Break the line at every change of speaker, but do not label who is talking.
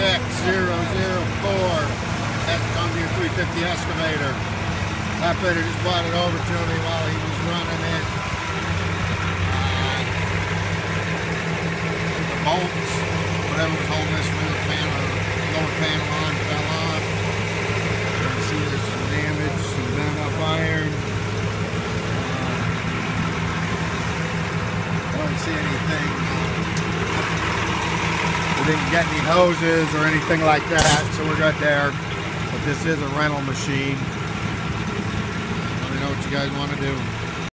Rmex004. That's John Deere 350 excavator. Operator just brought it over to me while he was running it. The bolts, whatever was holding this rear panel, lower panel on, fell off. You can see there's some damage, some bent up iron. I don't see anything. We didn't get any hoses or anything like that, so we're good there. But this is a rental machine. Let me know what you guys want to do.